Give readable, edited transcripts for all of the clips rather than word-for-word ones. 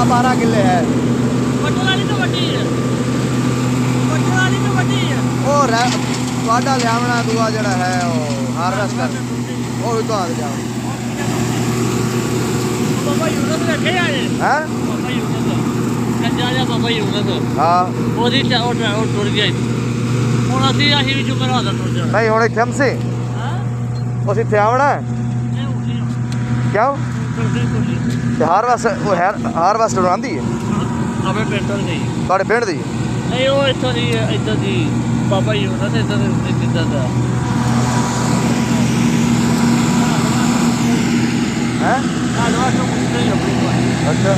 12 किले है। पट्टल वाली तो वड्डी है, पट्टल वाली तो वड्डी है। और वाडा लियावना दूआ जड़ा है वो हार्वेस्टर वो भी तो आ जाओ। बाबा यूनस रखे आए हैं बाबा यूनस गंजा जा बाबा यूनस। हाँ ਉਹਦੀ ਉਹ ਟੁਰ ਗਿਆ ਹੁਣ ਅਸੀਂ ਵੀ ਜੁਮਰਾ ਦਾ ਟੁਰ ਜਾਣਾ नहीं हुणे थम से ਹਾਂ उस इत्थे आवना है ਨਹੀਂ ਉੱਠੀ क्यों ਟੁਰਦੇ ਟੁਰਦੇ ते हार्वेस्टर वो हार्वेस्टर आंदी है ਆਪੇ ਪੈਟਰੋਲ ਗਈ ਤੁਹਾਡੇ ਪਿੰਡ ਦੀ ਨਹੀਂ ਉਹ ਇੱਥੋਂ ਦੀ ਇੱਧਰ ਦੀ ਬਾਬਾ यूनस ਇੱਧਰ ਦੇ ਕਿੱਦਾਂ ਦਾ हैं ਸਾਡਾ ਤੋਂ ਮੁਸ਼ਕਿਲ ਲੱਗੂਗਾ। अच्छा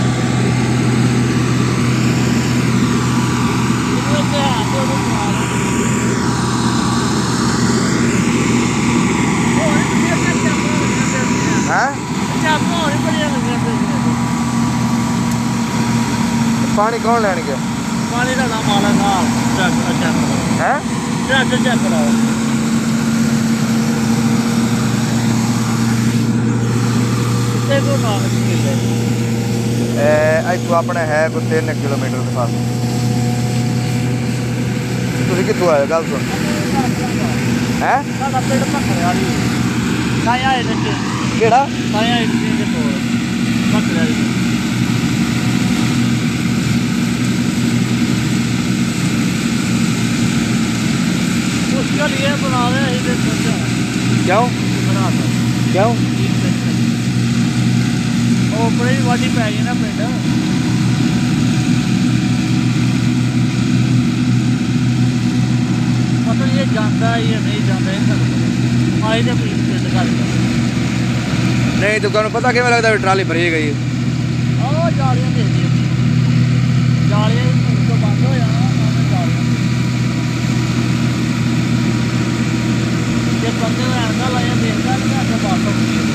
पानी कौन लैन गया पानी का नाम आला है ट्रैक्टर चेक कराओ इतों अपने है कोई 3 किलोमीटर के पास तुम कितों आए गल सुन है पिंड भखरे वाली साया केड़ा साया के कोल भखरे वाली मुश्किल ये बना रहे क्यों बना क्यों ਉਹ ਬੜੀ ਵਾਢੀ ਪੈ ਗਈ ਨਾ ਪਿੰਡ ਮਤਲਬ ਇਹ ਜਾਂਦਾ ਜਾਂ ਨਹੀਂ ਜਾਂਦਾ ਇਹ ਸਾਨੂੰ ਆਏ ਤੇ ਪਿੰਡ ਕਰਦਾ नहीं तो तुम्हें पता किवें लगता है ट्राली भरी गई ਉਹ ਜਾਲੀਆਂ ਦੇਖਦੀ ਜਾਲੀਆਂ ਤੋਂ ਬੰਦ ਹੋ ਜਾਣਾ ਉਹਨੇ ਜਾਲੀਆਂ ਜੇ ਬੰਦੇ ਨੂੰ ਐਂਦਾ ਲਾਇਆ ਦੇਖਦਾ ਨਹੀਂ ਅੱਗੇ ਬਾਤ ਹੁੰਦੀ ਹੈ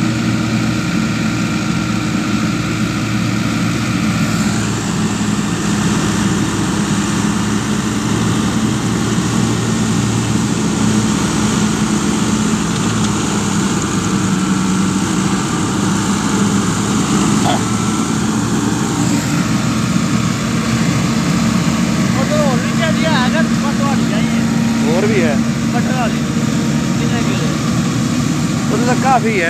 और भी है कटर वाली कितने किलो तो काफ़ी है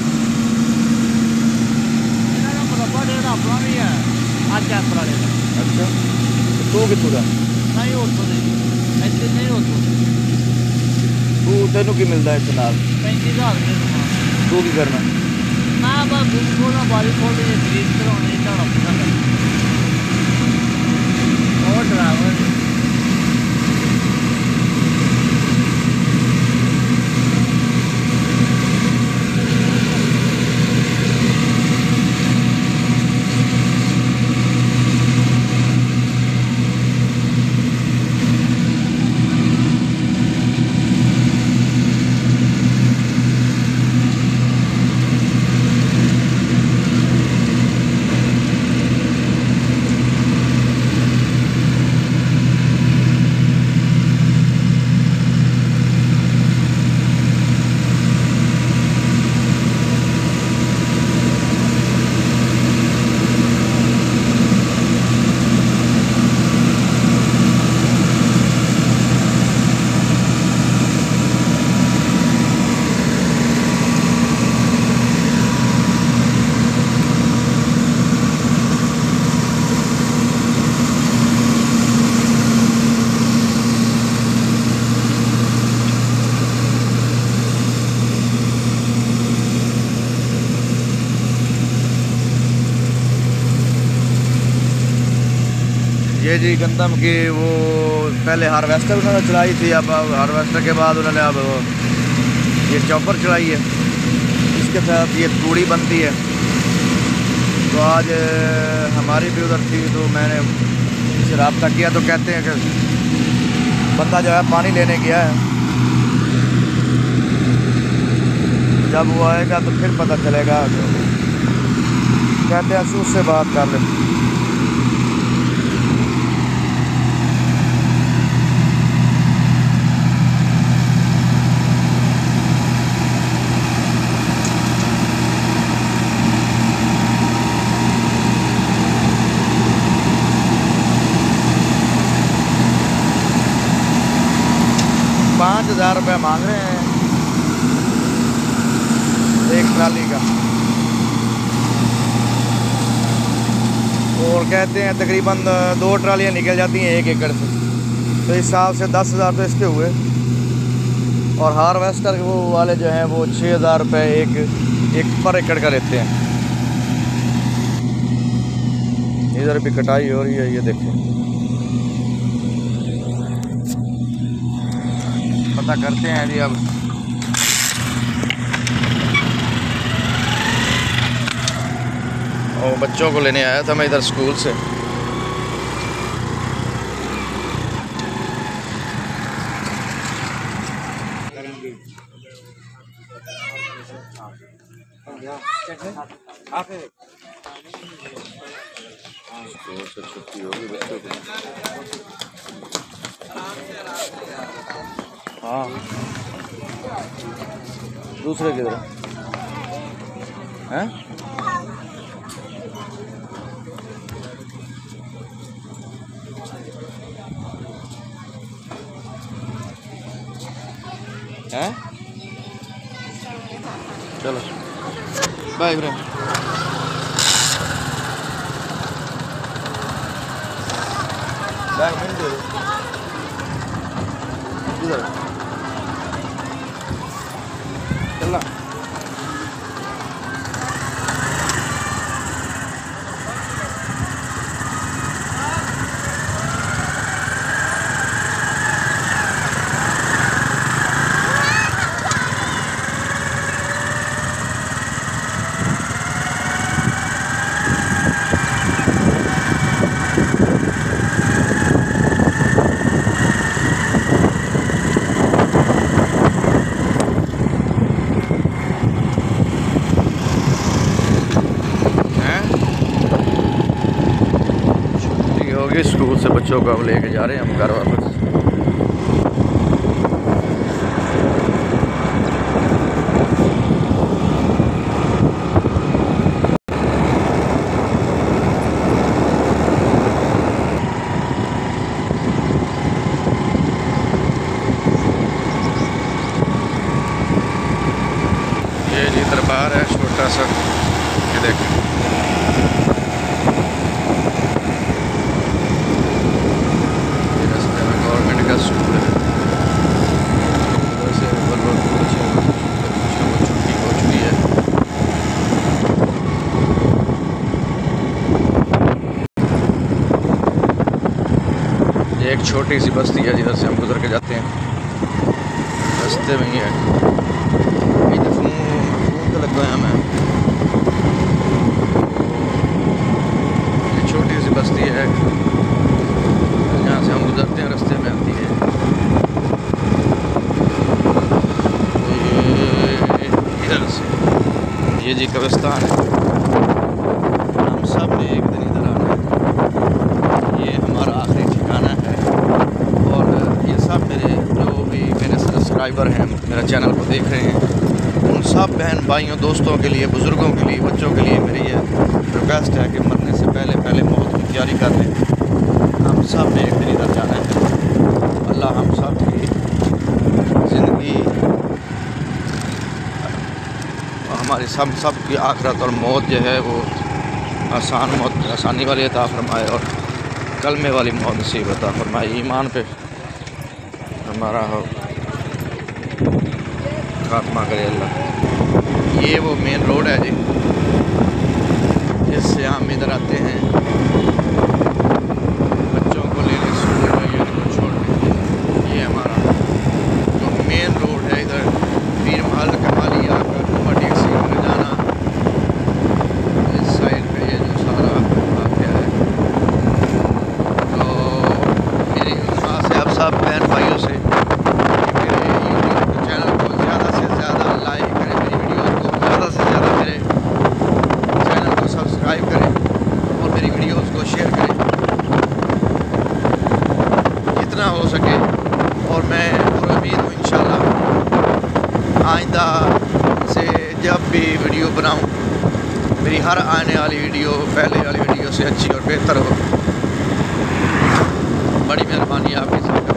इन्होंने मुरब्बा डेढ़ अपना भी है आज कैंपर वाले का अच्छा तू कितों का नहीं उतो ऐसे नहीं उतो तू तेनों की मिलता है इस नाल 35,000 रुपये तू की करना मैं बस बुक खोलना बारी खोल के खरीद कराने झाड़ा पूरा कर और ड्राइवर ये जी गंदम की वो पहले हार्वेस्टर उन्होंने चलाई थी, अब हार्वेस्टर के बाद उन्होंने अब ये चॉपर चलाई है, इसके साथ ये तूड़ी बनती है। तो आज हमारी भी उधर थी तो मैंने इनसे रब्ता किया तो कहते हैं कि बंदा जो है पानी लेने गया है, जब वो आएगा तो फिर पता चलेगा। कहते हैं उससे बात कर ले। रुपये मांग रहे हैं एक ट्राली का, और कहते हैं तकरीबन 2 ट्रालियाँ निकल जाती हैं 1 एकड़ से, तो इस हिसाब से 10,000 तो इसके हुए। और हार्वेस्टर वो वाले जो हैं वो 6,000 रुपये एक पर एकड़ का लेते हैं। इधर भी कटाई हो रही है, ये देखें, पता करते हैं जी अब। और बच्चों को लेने आया था मैं इधर स्कूल से। स्कूल से छुट्टी होगी बच्चों की। हाँ, दूसरे किधर हैं? हैं? चलो बाय फ्रेंड। बैग मिल दे इधर चला। स्कूल से बच्चों को अब लेके जा रहे हैं हम घर वापस। ये जी दरबार है छोटा सा, ये देखें। स्कूल है, उधर से छुट्टी हो चुकी है। ये एक छोटी सी बस्ती है जिधर से हम गुजर के जाते हैं, रास्ते में ही है। इधर फोन तो लगवाया मैं। ये छोटी सी बस्ती है, यहाँ से हम गुजरते हैं, रास्ते में आती है। इधर से ये जी कब्रिस्तान है। हम सब ने एक दिन इधर आना है, ये हमारा आखिरी ठिकाना है। और ये सब मेरे जो भी मेरे सब्सक्राइबर हैं, मेरा चैनल को देख रहे हैं, उन सब बहन भाइयों, दोस्तों के लिए, बुज़ुर्गों के लिए, बच्चों के लिए मेरी ये रिक्वेस्ट है कि मरने से पहले मौत की तैयारी कर लें। हम सब ने एक दिन इधर जाना है। अल्लाह हम सब की ज़िंदगी, हमारी सब की आखिरत और मौत जो है वो आसानी वाली अता फरमाए और कलमे वाली मौत नसीब अता फरमाए। ईमान पे हमारा हो खात्मा करे अल्लाह। ये वो मेन रोड है जी, जिससे हम इधर आते हैं बच्चों को लेने स्कूल में, ये छोड़ने। ये हमारा जो मेन रोड है, इधर पीर महल कमाली आकर सी में जाना, इस साइड पे ये जो सारा वाक़या है। तो मेरी वहाँ से आप सब बहन भाइयों से मेरे यूट्यूब चैनल को ज़्यादा से ज़्यादा लाइक करें, मेरी वीडियोज़ को ज़्यादा से ज़्यादा मेरे चैनल को सब्सक्राइब करें और मेरी वीडियोज़ को शेयर करें जितना हो सके। और मैं पूरी उम्मीद हूँ इंशाल्लाह आइंदा से जब भी वीडियो बनाऊं, मेरी हर आने वाली वीडियो पहले वाली वीडियो से अच्छी और बेहतर हो। बड़ी मेहरबानी आपकी सबका।